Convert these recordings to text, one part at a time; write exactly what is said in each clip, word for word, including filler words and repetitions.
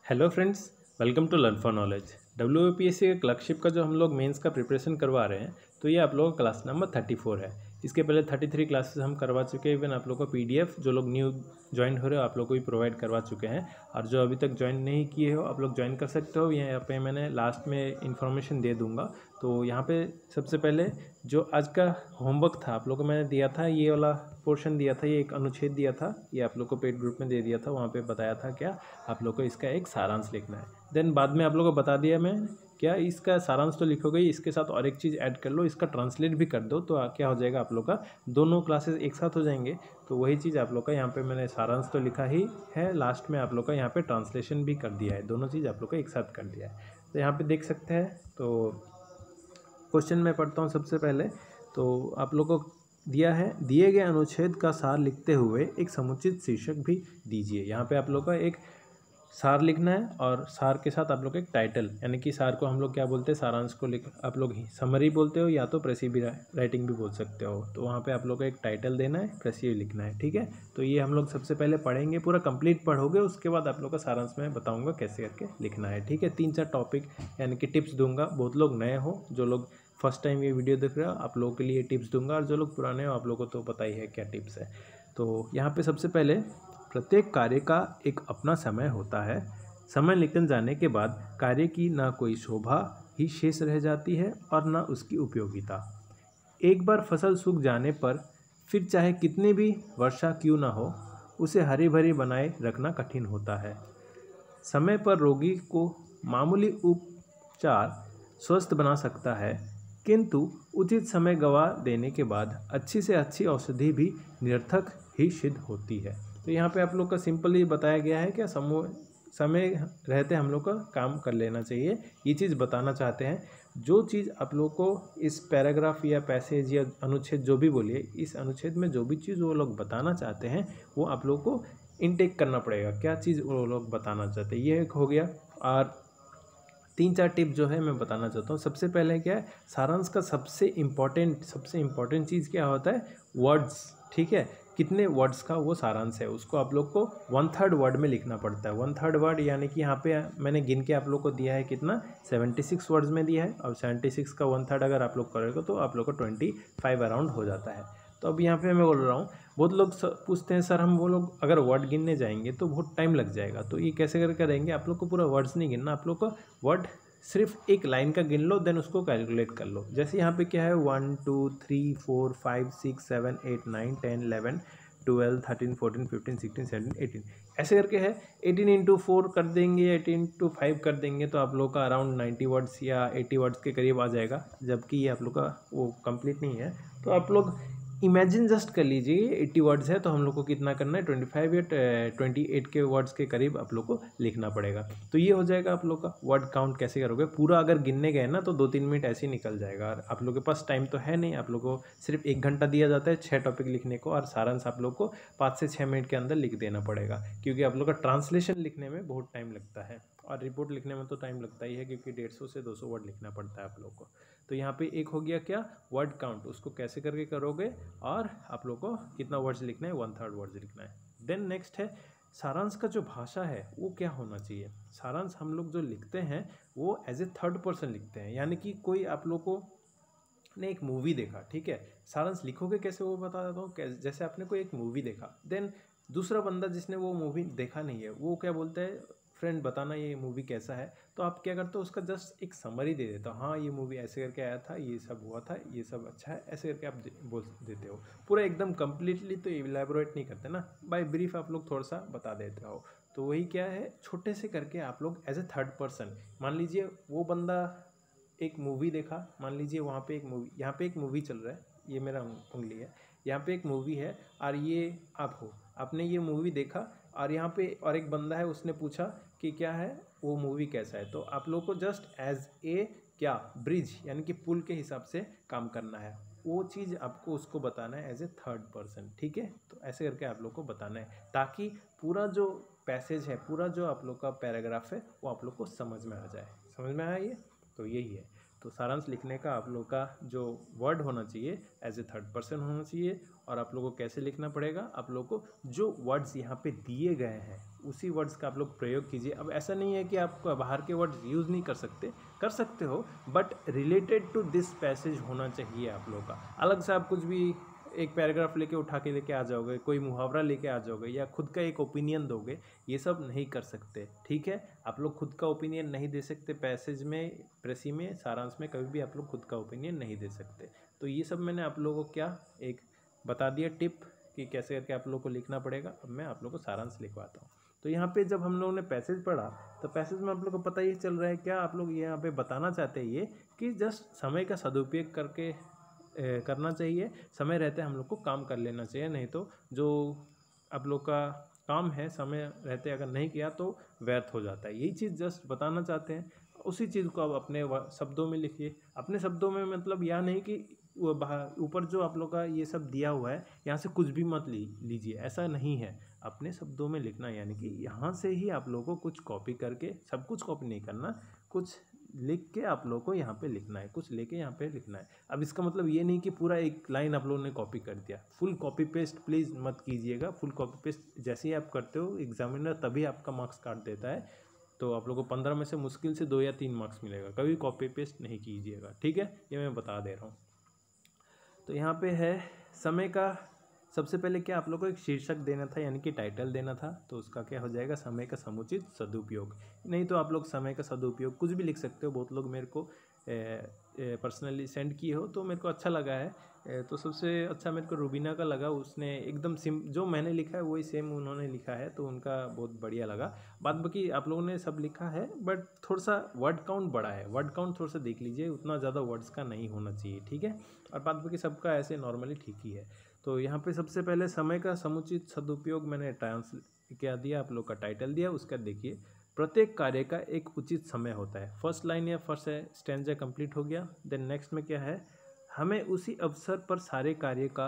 Hello friends, welcome to learn for knowledge. W P S C के clerkship का जो हम लोग मेंस का प्रिपरेशन करवा रहे हैं, तो ये आप लोगों का क्लास नंबर थर्टी फोर है। इसके पहले थर्टी थ्री क्लासेस हम करवा चुके हैं। इवन आप लोगों को पी डी एफ जो लोग न्यू ज्वाइन हो रहे हो आप लोग को भी प्रोवाइड करवा चुके हैं, और जो अभी तक ज्वाइन नहीं किए हो आप लोग ज्वाइन कर सकते हो। यहाँ पे मैंने लास्ट में इन्फॉर्मेशन दे दूँगा। तो यहाँ पे सबसे पहले जो आज का होमवर्क था आप लोगों को मैंने दिया था, ये वाला पोर्शन दिया था, ये एक अनुच्छेद दिया था, ये आप लोग को पेड ग्रुप में दे दिया था। वहाँ पे बताया था क्या आप लोग को इसका एक सारांश लिखना है। देन बाद में आप लोगों को बता दिया मैं क्या इसका सारांश तो लिखोगे, इसके साथ और एक चीज़ ऐड कर लो, इसका ट्रांसलेट भी कर दो, तो क्या हो जाएगा आप लोग का दोनों क्लासेस एक साथ हो जाएंगे। तो वही चीज़ आप लोग का यहाँ पे मैंने सारांश तो लिखा ही है, लास्ट में आप लोग का यहाँ पे ट्रांसलेशन भी कर दिया है। दोनों चीज़ आप लोग का एक साथ कर दिया है। तो यहाँ पे देख सकते हैं। तो क्वेश्चन मैं पढ़ता हूँ सबसे पहले। तो आप लोग को दिया है, दिए गए अनुच्छेद का सार लिखते हुए एक समुचित शीर्षक भी दीजिए। यहाँ पे आप लोग का एक सार लिखना है, और सार के साथ आप लोग एक टाइटल, यानी कि सार को हम लोग क्या बोलते हैं, सारांश को लिख आप लोग समरी बोलते हो या तो प्रेसी राइटिंग भी बोल सकते हो। तो वहाँ पे आप लोग को एक टाइटल देना है, प्रेसी लिखना है, ठीक है। तो ये हम लोग सबसे पहले पढ़ेंगे, पूरा कंप्लीट पढ़ोगे, उसके बाद आप लोग का सारांश में बताऊँगा कैसे करके लिखना है, ठीक है। तीन चार टॉपिक यानी कि टिप्स दूंगा। बहुत लोग नए हो, जो लोग फर्स्ट टाइम ये वीडियो देख रहे हो आप लोगों के लिए टिप्स दूंगा, और जो लोग पुराने हो आप लोगों को तो पता ही है क्या टिप्स है। तो यहाँ पे सबसे पहले, प्रत्येक कार्य का एक अपना समय होता है। समय निकल जाने के बाद कार्य की ना कोई शोभा ही शेष रह जाती है और ना उसकी उपयोगिता। एक बार फसल सूख जाने पर फिर चाहे कितनी भी वर्षा क्यों ना हो, उसे हरी भरी बनाए रखना कठिन होता है। समय पर रोगी को मामूली उपचार स्वस्थ बना सकता है, किंतु उचित समय गवा देने के बाद अच्छी से अच्छी औषधि भी निरर्थक ही सिद्ध होती है। तो यहाँ पे आप लोग का सिंपली बताया गया है क्या समूह समय रहते हम लोग का काम कर लेना चाहिए, ये चीज़ बताना चाहते हैं। जो चीज़ आप लोग को इस पैराग्राफ या पैसेज या अनुच्छेद जो भी बोलिए, इस अनुच्छेद में जो भी चीज़ वो लोग बताना चाहते हैं वो आप लोग को इनटेक करना पड़ेगा, क्या चीज़ वो लोग बताना चाहते हैं, ये एक हो गया। और तीन चार टिप जो है मैं बताना चाहता हूँ। सबसे पहले क्या है, सारांश का सबसे इम्पॉर्टेंट सबसे इम्पॉर्टेंट चीज़ क्या होता है, वर्ड्स, ठीक है। कितने वर्ड्स का वो सारांश है, उसको आप लोग को वन थर्ड वर्ड में लिखना पड़ता है। वन थर्ड वर्ड यानी कि यहाँ पे मैंने गिन के आप लोग को दिया है कितना, सेवेंटी सिक्स वर्ड्स में दिया है, और सेवेंटी सिक्स का वन थर्ड अगर आप लोग करोगे तो आप लोग को ट्वेंटी फाइव अराउंड हो जाता है। तो अब यहाँ पे मैं बोल रहा हूँ, बहुत लोग पूछते हैं सर हम वो लोग अगर वर्ड गिनने जाएंगे तो बहुत टाइम लग जाएगा, तो ये कैसे कर करेंगे। आप लोग को पूरा वर्ड्स नहीं गिनना, आप लोग को वर्ड सिर्फ एक लाइन का गिन लो, देन उसको कैलकुलेट कर लो। जैसे यहाँ पे क्या है, one two three four five six seven eight nine ten eleven twelve thirteen fourteen fifteen sixteen seventeen eighteen ऐसे करके है। एटीन इंटू फोर कर देंगे, एटीन इंटू फाइव कर देंगे, तो आप लोग का अराउंड नाइन्टी वर्ड्स या एटी वर्ड्स के करीब आ जाएगा, जबकि ये आप लोग का वो कंप्लीट नहीं है। तो आप लोग इमेजिन जस्ट कर लीजिए, एट्टी वर्ड्स है तो हम लोग को कितना करना है, ट्वेंटी फाइव या ट्वेंटी एट के वर्ड्स के करीब आप लोग को लिखना पड़ेगा। तो ये हो जाएगा आप लोग का। वर्ड काउंट कैसे करोगे, पूरा अगर गिनने गए ना तो दो तीन मिनट ऐसे ही निकल जाएगा, और आप लोग के पास टाइम तो है नहीं। आप लोग को सिर्फ एक घंटा दिया जाता है छः टॉपिक लिखने को, और सारांश आप लोग को पाँच से छः मिनट के अंदर लिख देना पड़ेगा, क्योंकि आप लोग का ट्रांसलेशन लिखने में बहुत टाइम लगता है, और रिपोर्ट लिखने में तो टाइम लगता ही है, क्योंकि डेढ़ सौ से दो सौ वर्ड लिखना पड़ता है आप लोग को। तो यहाँ पे एक हो गया क्या, वर्ड काउंट, उसको कैसे करके करोगे, और आप लोग को कितना वर्ड्स लिखना है, वन थर्ड वर्ड्स लिखना है। देन नेक्स्ट है, सारांश का जो भाषा है वो क्या होना चाहिए। सारांश हम लोग जो लिखते हैं वो एज ए थर्ड पर्सन लिखते हैं, यानी कि कोई आप लोग को ने एक मूवी देखा, ठीक है, सारांश लिखोगे कैसे वो बता देता हूँ। जैसे आपने कोई एक मूवी देखा, देन दूसरा बंदा जिसने वो मूवी देखा नहीं है वो क्या बोलता है, फ्रेंड बताना ये मूवी कैसा है, तो आप क्या करते हो, उसका जस्ट एक समरी दे देता हो, हाँ ये मूवी ऐसे करके आया था, ये सब हुआ था, ये सब अच्छा है, ऐसे करके आप बोल देते हो। पूरा एकदम कंप्लीटली तो इलेबोरेट नहीं करते ना, बाय ब्रीफ आप लोग थोड़ा सा बता देते हो। तो वही क्या है, छोटे से करके आप लोग एज ए थर्ड पर्सन, मान लीजिए वो बंदा एक मूवी देखा, मान लीजिए वहाँ पे एक मूवी, यहाँ पे एक मूवी चल रहा है, ये मेरा उंगली है, यहाँ पे एक मूवी है, और ये आप हो, आपने ये मूवी देखा, और यहाँ पे और एक बंदा है, उसने पूछा कि क्या है वो मूवी कैसा है। तो आप लोग को जस्ट एज ए क्या ब्रिज यानी कि पुल के हिसाब से काम करना है, वो चीज़ आपको उसको बताना है एज ए थर्ड पर्सन, ठीक है। तो ऐसे करके आप लोग को बताना है, ताकि पूरा जो पैसेज है, पूरा जो आप लोग का पैराग्राफ है वो आप लोग को समझ में आ जाए। समझ में आया ये, तो यही है। तो सारांश लिखने का आप लोग का जो वर्ड होना चाहिए एज ए थर्ड पर्सन होना चाहिए, और आप लोगों को कैसे लिखना पड़ेगा, आप लोग को जो वर्ड्स यहाँ पे दिए गए हैं उसी वर्ड्स का आप लोग प्रयोग कीजिए। अब ऐसा नहीं है कि आप बाहर के वर्ड्स यूज़ नहीं कर सकते, कर सकते हो, but related to this passage होना चाहिए आप लोगों का। अलग से आप कुछ भी एक पैराग्राफ लेके उठा के लेके आ जाओगे, कोई मुहावरा लेके आ जाओगे या खुद का एक ओपिनियन दोगे, ये सब नहीं कर सकते, ठीक है। आप लोग खुद का ओपिनियन नहीं दे सकते पैसेज में, प्रेसी में, सारांश में, कभी भी आप लोग खुद का ओपिनियन नहीं दे सकते। तो ये सब मैंने आप लोगों को क्या एक बता दिया टिप कि कैसे करके आप लोग को लिखना पड़ेगा। अब मैं आप लोग को सारांश लिखवाता हूँ। तो यहाँ पे जब हम लोगों ने पैसेज पढ़ा तो पैसेज में आप लोग को पता ही चल रहा है क्या आप लोग यहाँ पे बताना चाहते हैं, ये कि जस्ट समय का सदुपयोग करके ए, करना चाहिए। समय रहते हम लोग को काम कर लेना चाहिए, नहीं तो जो आप लोग का काम है समय रहते अगर नहीं किया तो व्यर्थ हो जाता है। यही चीज़ जस्ट बताना चाहते हैं। उसी चीज़ को आप अपने शब्दों में लिखिए। अपने शब्दों में मतलब यह नहीं कि वो ऊपर जो आप लोग का ये सब दिया हुआ है यहाँ से कुछ भी मत ली लीजिए, ऐसा नहीं है। अपने शब्दों में लिखना, यानी कि यहाँ से ही आप लोगों को कुछ कॉपी करके, सब कुछ कॉपी नहीं करना, कुछ लिख के आप लोगों को यहाँ पे लिखना है, कुछ लेके यहाँ पे लिखना है। अब इसका मतलब ये नहीं कि पूरा एक लाइन आप लोगों ने कॉपी कर दिया। फुल कॉपी पेस्ट प्लीज़ मत कीजिएगा। फुल कॉपी पेस्ट जैसे ही आप करते हो एग्जामिनर तभी आपका मार्क्स काट देता है। तो आप लोगों को पंद्रह में से मुश्किल से दो या तीन मार्क्स मिलेगा। कभी कॉपी पेस्ट नहीं कीजिएगा, ठीक है, ये मैं बता दे रहा हूँ। तो यहाँ पे है समय का, सबसे पहले क्या आप लोग को एक शीर्षक देना था, यानी कि टाइटल देना था। तो उसका क्या हो जाएगा, समय का समुचित सदुपयोग। नहीं तो आप लोग समय का सदुपयोग कुछ भी लिख सकते हो। बहुत लोग मेरे को पर्सनली सेंड किए हो तो मेरे को अच्छा लगा है। ए, तो सबसे अच्छा मेरे को रूबीना का लगा, उसने एकदम सिम जो मैंने लिखा है वही सेम उन्होंने लिखा है, तो उनका बहुत बढ़िया लगा। बाद बाकी आप लोगों ने सब लिखा है, बट थोड़ा सा वर्ड काउंट बड़ा है, वर्ड काउंट थोड़ा सा देख लीजिए, उतना ज़्यादा वर्ड्स का नहीं होना चाहिए, ठीक है। और बाद बाकी सबका ऐसे नॉर्मली ठीक ही है। तो यहाँ पे सबसे पहले समय का समुचित सदुपयोग मैंने ट्रांस क्या दिया, आप लोग का टाइटल दिया। उसका देखिए, प्रत्येक कार्य का एक उचित समय होता है। फर्स्ट लाइन या फर्स्ट स्टैंजा कंप्लीट हो गया। देन नेक्स्ट में क्या है, हमें उसी अवसर पर सारे कार्य का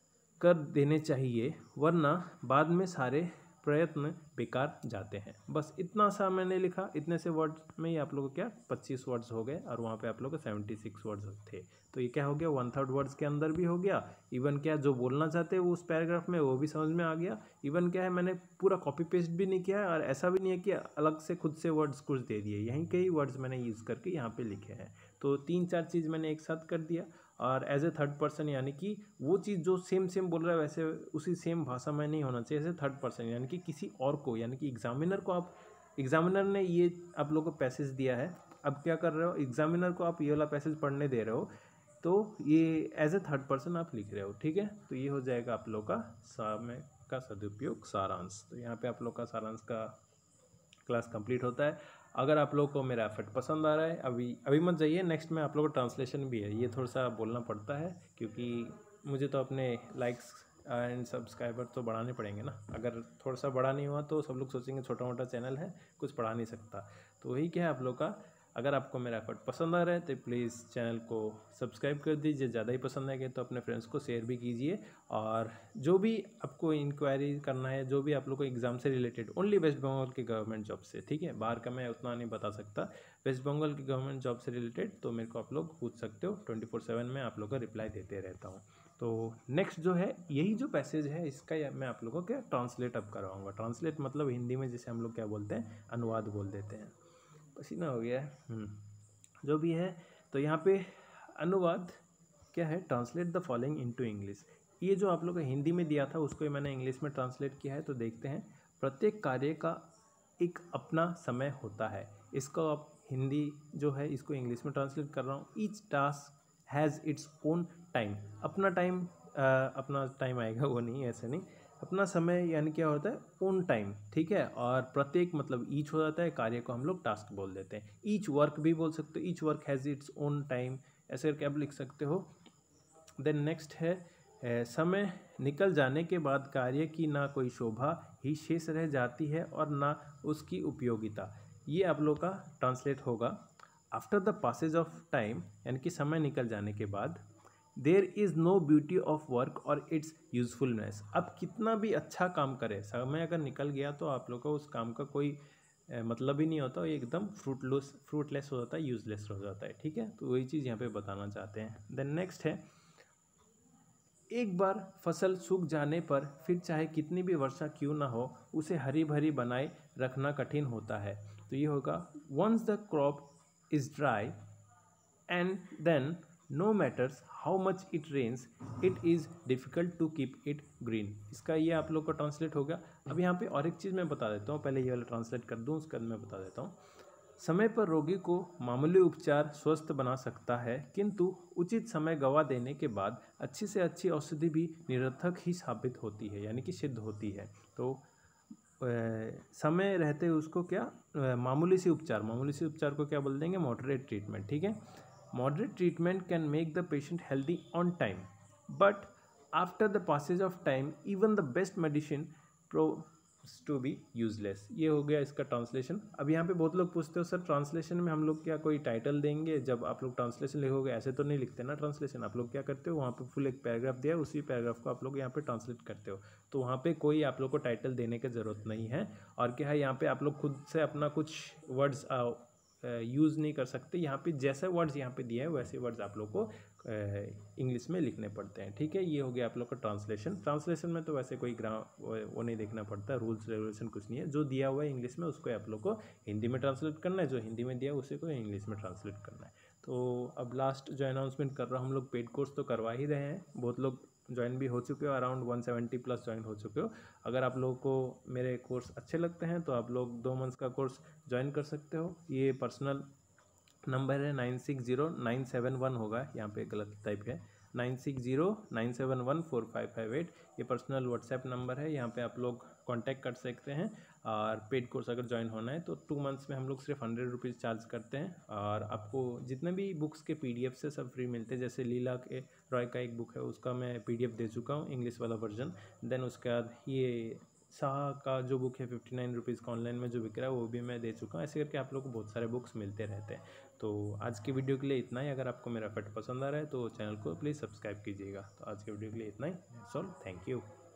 कर देने चाहिए, वरना बाद में सारे प्रयत्न बेकार जाते हैं। बस इतना सा मैंने लिखा। इतने से वर्ड्स में ही आप लोगों को क्या पच्चीस वर्ड्स हो गए, और वहाँ पे आप लोगों को सेवेंटी सिक्स वर्ड्स थे। तो ये क्या हो गया, वन थर्ड वर्ड्स के अंदर भी हो गया। इवन क्या जो बोलना चाहते हैं वो उस पैराग्राफ में वो भी समझ में आ गया। इवन क्या है, मैंने पूरा कॉपी पेस्ट भी नहीं किया है, और ऐसा भी नहीं है कि अलग से खुद से वर्ड्स कुछ दे दिए। यहीं के ही वर्ड्स मैंने यूज़ करके यहाँ पे लिखे हैं। तो तीन चार चीज़ मैंने एक साथ कर दिया। और एज ए थर्ड पर्सन, यानी कि वो चीज़ जो सेम सेम बोल रहा है वैसे उसी सेम भाषा में नहीं होना चाहिए। एज ए थर्ड पर्सन यानी कि किसी और को, यानी कि एग्जामिनर को, आप एग्जामिनर ने ये आप लोगों को पैसेज दिया है, अब क्या कर रहे हो, एग्जामिनर को आप ये वाला पैसेज पढ़ने दे रहे हो, तो ये एज ए थर्ड पर्सन आप लिख रहे हो, ठीक है। तो ये हो जाएगा आप लोग का समय का सदुपयोग सारांश। तो यहाँ पे आप लोग का सारांश का क्लास कंप्लीट होता है। अगर आप लोग को मेरा एफर्ट पसंद आ रहा है, अभी अभी मत जाइए, नेक्स्ट में आप लोग को ट्रांसलेशन भी है। ये थोड़ा सा बोलना पड़ता है क्योंकि मुझे तो अपने लाइक्स एंड सब्सक्राइबर तो बढ़ाने पड़ेंगे ना। अगर थोड़ा सा बड़ा नहीं हुआ तो सब लोग सोचेंगे छोटा मोटा चैनल है, कुछ पढ़ा नहीं सकता। तो वही क्या है आप लोग का, अगर आपको मेरा एफर्ट पसंद आ रहा है तो प्लीज़ चैनल को सब्सक्राइब कर दीजिए। ज़्यादा ही पसंद आएगा तो अपने फ्रेंड्स को शेयर भी कीजिए। और जो भी आपको इंक्वायरी करना है, जो भी आप लोग को एग्ज़ाम से रिलेटेड, ओनली वेस्ट बंगाल के गवर्नमेंट जॉब से, ठीक है, बाहर का मैं उतना नहीं बता सकता। वेस्ट बंगाल की गवर्नमेंट जॉब से रिलेटेड तो मेरे को आप लोग पूछ सकते हो। ट्वेंटी फोर सेवन में आप लोग का रिप्लाई देते रहता हूँ। तो नेक्स्ट जो है, यही जो पैसेज है इसका मैं आप लोगों को क्या ट्रांसलेट अब करवाऊँगा। ट्रांसलेट मतलब हिंदी में जैसे हम लोग क्या बोलते हैं, अनुवाद बोल देते हैं। पसीना हो गया है, जो भी है। तो यहाँ पे अनुवाद क्या है, translate the following into English. ये जो आप लोग को हिंदी में दिया था उसको मैंने इंग्लिश में ट्रांसलेट किया है। तो देखते हैं, प्रत्येक कार्य का एक अपना समय होता है। इसको आप हिंदी जो है इसको इंग्लिश में ट्रांसलेट कर रहा हूँ। Each task has its own time. अपना टाइम, अपना टाइम आएगा वो नहीं, ऐसे नहीं, अपना समय यानी क्या होता है, ओन टाइम, ठीक है। और प्रत्येक मतलब ईच हो जाता है, कार्य को हम लोग टास्क बोल देते हैं। ईच वर्क भी बोल सकते हो, each work has its own time, ऐसे करके आप लिख सकते हो। देन नेक्स्ट है, समय निकल जाने के बाद कार्य की ना कोई शोभा ही शेष रह जाती है और ना उसकी उपयोगिता। ये आप लोग का ट्रांसलेट होगा। After the passage of time, यानी कि समय निकल जाने के बाद, there is no beauty of work और इट्स यूज़फुलनेस। अब कितना भी अच्छा काम करे, समय अगर निकल गया तो आप लोग को उस काम का कोई मतलब ही नहीं होता, ये एकदम फ्रूटलेस फ्रूटलेस हो जाता है, यूजलेस हो जाता है, ठीक है। तो वही चीज़ यहाँ पे बताना चाहते हैं। देन नेक्स्ट है, एक बार फसल सूख जाने पर फिर चाहे कितनी भी वर्षा क्यों ना हो उसे हरी भरी बनाए रखना कठिन होता है। तो ये होगा once the crop is dry and then no matters how much it rains it is difficult to keep it green. इसका ये आप लोग को ट्रांसलेट हो गया। अब यहाँ पे और एक चीज़ मैं बता देता हूँ, पहले ये वाला ट्रांसलेट कर दूँ उसके बाद मैं बता देता हूँ। समय पर रोगी को मामूली उपचार स्वस्थ बना सकता है, किंतु उचित समय गवा देने के बाद अच्छी से अच्छी औषधि भी निरर्थक ही साबित होती है, यानी कि सिद्ध होती है। तो समय रहते उसको क्या मामूली सी उपचार, मामूली सी उपचार को क्या बोल देंगे, मॉडरेट ट्रीटमेंट। ठीक है, moderate treatment can make the patient healthy on time, but after the passage of time even the best medicine prove to be useless. ये हो गया इसका ट्रांसलेशन। अब यहाँ पे बहुत लोग पूछते हो सर ट्रांसलेशन में हम लोग क्या कोई टाइटल देंगे जब आप लोग ट्रांसलेशन लिखोगे? ऐसे तो नहीं लिखते ना ट्रांसलेशन। आप लोग क्या करते हो, वहाँ पे फुल एक पैराग्राफ दिया है, उसी पैराग्राफ को आप लोग यहाँ पे ट्रांसलेट करते हो। तो वहाँ पे कोई आप लोग को टाइटल देने की ज़रूरत नहीं है। और क्या है, यहाँ पे आप लोग खुद से अपना कुछ वर्ड्स यूज़ नहीं कर सकते। यहाँ पे जैसे वर्ड्स यहाँ पे दिए हैं वैसे वर्ड्स आप लोग को इंग्लिश में लिखने पड़ते हैं। ठीक है, ये हो गया आप लोग का ट्रांसलेशन। ट्रांसलेशन में तो वैसे कोई ग्राम वो नहीं देखना पड़ता, रूल्स रेगुलेशन कुछ नहीं है। जो दिया हुआ है इंग्लिश में उसको आप लोग को हिंदी में ट्रांसलेट करना है, जो हिंदी में दिया उसी को इंग्लिश में ट्रांसलेट करना है। तो अब लास्ट जो अनाउंसमेंट कर रहा हूँ, हम लोग पेड कोर्स तो करवा ही रहे हैं, बहुत लोग ज्वाइन भी हो चुके हो, around one seventy plus join हो चुके हो। अगर आप लोगों को मेरे कोर्स अच्छे लगते हैं तो आप लोग दो मंथ्स का कोर्स ज्वाइन कर सकते हो। ये पर्सनल नंबर है nine six zero nine seven one होगा, यहाँ पे गलत टाइप है, nine six zero nine seven one four five five eight. ये पर्सनल व्हाट्सएप नंबर है, यहाँ पे आप लोग कांटेक्ट कर सकते हैं। और पेड कोर्स अगर ज्वाइन होना है तो टू मंथ्स में हम लोग सिर्फ हंड्रेड रुपीज़ चार्ज करते हैं। और आपको जितने भी बुक्स के पीडीएफ से सब फ्री मिलते हैं, जैसे लीला के रॉय का एक बुक है उसका मैं पीडीएफ दे चुका हूँ, इंग्लिश वाला वर्जन। देन उसके बाद ये शाह का जो बुक है फिफ्टी नाइन रुपीज़ का ऑनलाइन में जो बिक रहा है वो भी मैं दे चुका हूँ। ऐसे करके आप लोग को बहुत सारे बुक्स मिलते रहते हैं। तो आज की वीडियो के लिए इतना ही। अगर आपको मेरा एफर्ट पसंद आ रहा है तो चैनल को प्लीज़ सब्सक्राइब कीजिएगा। तो आज के वीडियो के लिए इतना ही। Sol thank you.